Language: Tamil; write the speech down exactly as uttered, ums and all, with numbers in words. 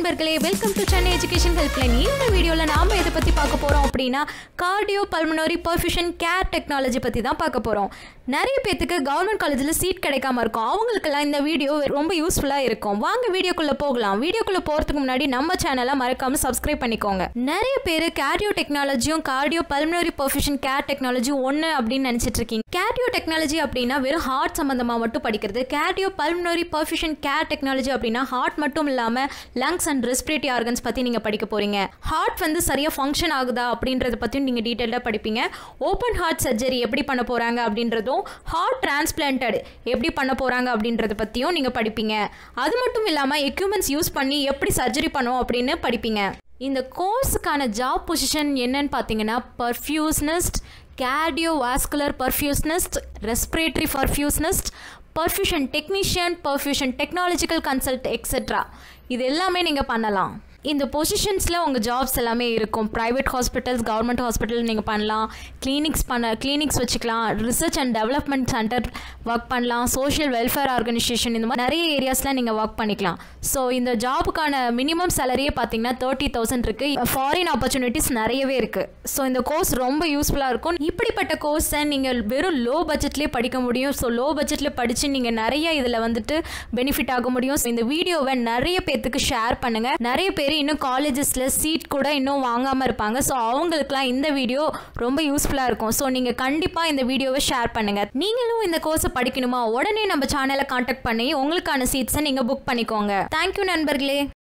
நண்பர்களே, welcome to Chennai education helpline. இந்த வீடியோவில் நாம் எதை பற்றி பார்க்க போகிறோம் அப்படின்னா cardio pulmonary perfusion care technology பற்றி தான் பார்க்க போகிறோம். நிறைய பேத்துக்கு கவர்மெண்ட் காலேஜில் சீட் கிடைக்காம இருக்கும். அவங்களுக்கெல்லாம் இந்த வீடியோ ரொம்ப யூஸ்ஃபுல்லாக இருக்கும். வாங்க வீடியோக்குள்ளே போகலாம். வீடியோக்குள்ளே போகிறதுக்கு முன்னாடி நம்ம சேனலை மறக்காமல் சப்ஸ்கிரைப் பண்ணிக்கோங்க. நிறைய பேர் கார்டியோ டெக்னாலஜியும் கார்டியோ பல்மனரி பர்ஃபியூஷன் கேர் டெக்னாலஜியும் ஒன்று அப்படின்னு நினச்சிட்டு இருக்கீங்க. கார்டியோ டெக்னாலஜி அப்படின்னா வெறும் ஹார்ட் சம்மந்தமாக மட்டும் படிக்கிறது. Cardio pulmonary perfusion care technology அப்படின்னா ஹார்ட் மட்டும் இல்லாமல் லங்ஸ் அண்ட் ரெஸ்பிரேட்டரி ஆர்கன்ஸ் பற்றி நீங்கள் படிக்க போகிறீங்க. ஹார்ட் வந்து சரியாக ஃபங்க்ஷன் ஆகுதா அப்படின்றத பற்றியும் நீங்கள் டீட்டெயிலாக படிப்பீங்க. ஓப்பன் ஹார்ட் சர்ஜரி எப்படி பண்ண போகிறாங்க அப்படின்றதும், ஹார்ட் டிரான்ஸ்பிளான்டட் எப்படி பண்ண போகிறாங்க அப்படின்றத பற்றியும் நீங்கள் படிப்பீங்க. அது மட்டும் இல்லாமல் எக்யூப்மெண்ட்ஸ் யூஸ் பண்ணி எப்படி சர்ஜரி பண்ணுவோம் அப்படின்னு படிப்பீங்க. இந்த கோர்ஸுக்கான ஜாப் பொசிஷன் என்னன்னு பார்த்தீங்கன்னா perfusionist, cardiovascular perfusionist, respiratory perfusionist, perfusion technician, perfusion technological consult etcetera. இது எல்லாமே நீங்கள் பண்ணலாம். இந்த பொசிஷன்ஸில் உங்கள் ஜாப்ஸ் எல்லாமே இருக்கும். ப்ரைவேட் ஹாஸ்பிட்டல்ஸ், கவர்மெண்ட் ஹாஸ்பிட்டல் நீங்கள் பண்ணலாம். கிளினிக்ஸ் பண்ண கிளினிக்ஸ் வச்சுக்கலாம். Research and development centre work பண்ணலாம். சோஷியல் வெல்ஃபேர் ஆர்கனைசேஷன், இந்த மாதிரி நிறைய ஏரியாஸில் நீங்கள் ஒர்க் பண்ணிக்கலாம். ஸோ இந்த ஜாபுக்கான மினிமம் சேலரியே பார்த்தீங்கன்னா தேர்ட்டி தௌசண்ட் இருக்குது. ஃபாரின் ஆப்பர்ச்சுனிட்டிஸ் நிறையவே இருக்குது. ஸோ இந்த கோர்ஸ் ரொம்ப யூஸ்ஃபுல்லாக இருக்கும். இப்படிப்பட்ட கோர்ஸை நீங்கள் வெறும் லோ பட்ஜெட்லேயே படிக்க முடியும். ஸோ லோ பட்ஜெட்டில் படித்து நீங்கள் நிறைய இதில் வந்துட்டு பெனிஃபிட் ஆக முடியும். ஸோ இந்த வீடியோவை நிறைய பேர்த்துக்கு ஷேர் பண்ணுங்கள். நிறைய பேர் இன்னும் காலேஜஸில் சீட் கூட இன்னும் வாங்காமல் இருப்பாங்க. ஸோ அவங்களுக்குலாம் இந்த வீடியோ ரொம்ப யூஸ்ஃபுல்லாக இருக்கும். ஸோ நீங்கள் கண்டிப்பாக இந்த வீடியோவை ஷேர் பண்ணுங்கள். நீங்களும் இந்த கோர்ஸை படிக்கணுமா? உடனே நம்ம சேனலை காண்டாக்ட் பண்ணி உங்களுக்கான சீட்ஸை நீங்கள் புக் பண்ணிக்கோங்க. தேங்க்யூ நண்பர்களே.